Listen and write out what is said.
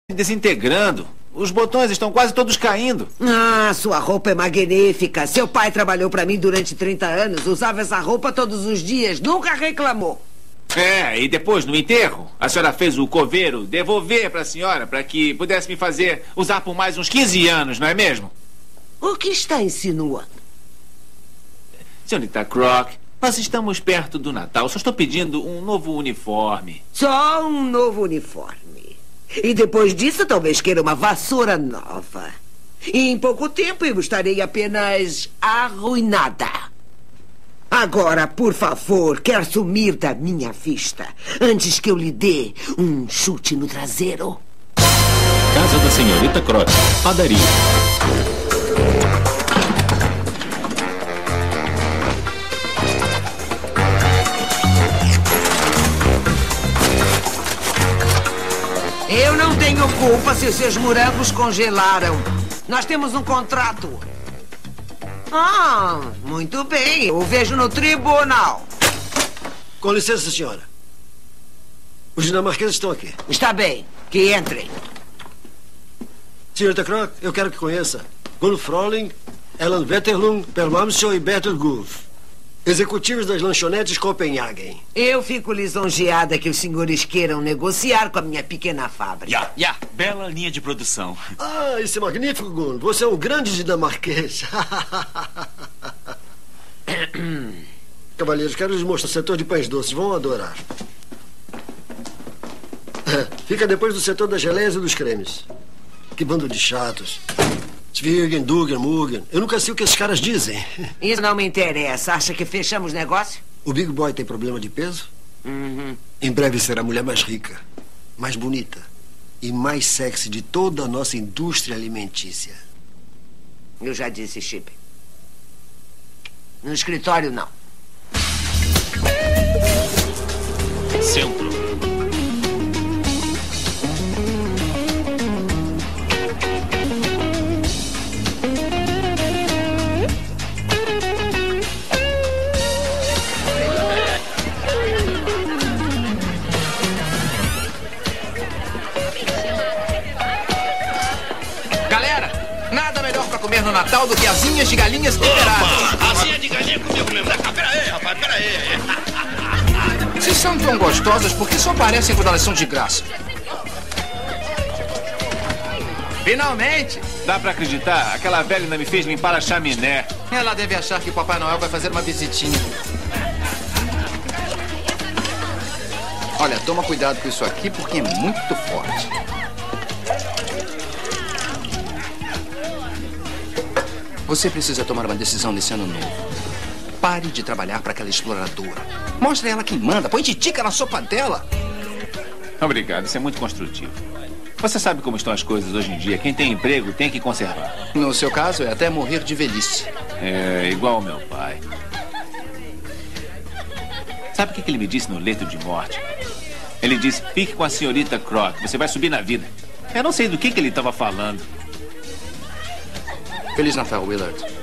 desintegrando. Os botões estão quase todos caindo. Ah, sua roupa é magnífica. Seu pai trabalhou pra mim durante 30 anos. Usava essa roupa todos os dias. Nunca reclamou. E depois, no enterro, a senhora fez o coveiro devolver pra senhora para que pudesse me fazer usar por mais uns 15 anos, não é mesmo? O que está insinuando? Senhorita Croc, nós estamos perto do Natal. Só estou pedindo um novo uniforme. Só um novo uniforme. E depois disso, talvez queira uma vassoura nova. E em pouco tempo eu estarei apenas arruinada. Agora, por favor, quer sumir da minha vista antes que eu lhe dê um chute no traseiro? Casa da Senhorita Croc, padaria. Eu não tenho culpa se os seus morangos congelaram. Nós temos um contrato. Ah, muito bem. Eu vejo no tribunal. Com licença, senhora. Os dinamarqueses estão aqui. Está bem. Que entrem. Senhorita Croc, eu quero que conheça Gulf Froling, Ellen Wetterlund, Per Malmsjö e Bertel Gulf, executivos das lanchonetes Copenhagen. Eu fico lisonjeada que os senhores queiram negociar com a minha pequena fábrica. Bela linha de produção. Ah, isso é magnífico, Gun. Você é um grande dinamarquês. Cavalheiros, quero lhes mostrar o setor de pães doces. Vão adorar. Fica depois do setor das geleias e dos cremes. Que bando de chatos. Zwiegen, Dugan, Mugen. Eu nunca sei o que esses caras dizem. Isso não me interessa. Acha que fechamos negócio? O Big Boy tem problema de peso? Uhum. Em breve será a mulher mais rica, mais bonita e mais sexy de toda a nossa indústria alimentícia. Eu já disse, Chip. No escritório, não. Centro. Comer no Natal do que asinhas de galinhas temperadas. Asinha de galinha comigo mesmo. Pera aí, rapaz, pera aí. Se são tão gostosas, por que só aparecem quando elas são de graça? Finalmente! Dá pra acreditar? Aquela velha ainda me fez limpar a chaminé. Ela deve achar que o Papai Noel vai fazer uma visitinha. Olha, toma cuidado com isso aqui porque é muito forte. Você precisa tomar uma decisão nesse ano novo. Pare de trabalhar para aquela exploradora. Mostre a ela quem manda. Põe titica na sopa dela. Obrigado, isso é muito construtivo. Você sabe como estão as coisas hoje em dia. Quem tem emprego tem que conservar. No seu caso, é até morrer de velhice. É, igual ao meu pai. Sabe o que ele me disse no leito de morte? Ele disse, fique com a senhorita Croc, você vai subir na vida. Eu não sei do que ele estava falando. Feliz Natal, Willard.